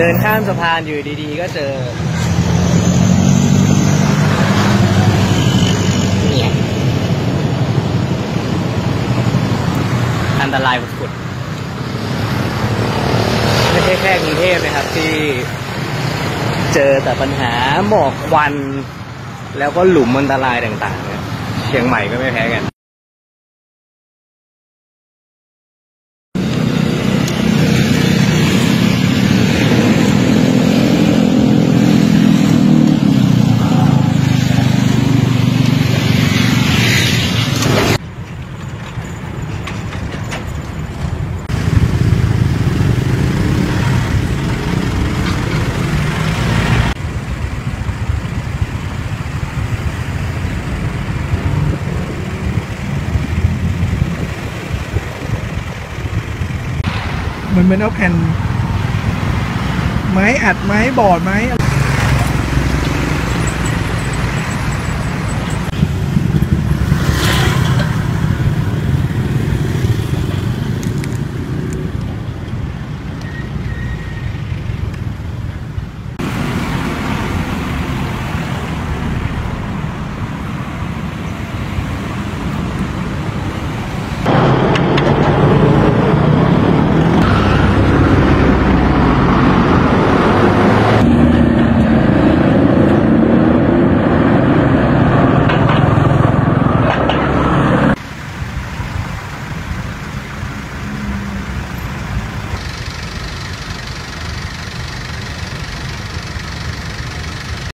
ดินข้ามสะพานอยู่ดีๆก็เจอเนี่ยอันตรายสุดๆไม่ใช่แค่กรุงเทพนะครับที่เจอแต่ปัญหาหมอกควันแล้วก็หลุมอันตรายต่างๆเนี่ยเชียงใหม่ก็ไม่แพ้กันมันเป็นเอาแผ่นไม้อัดไม้บอร์ดไม้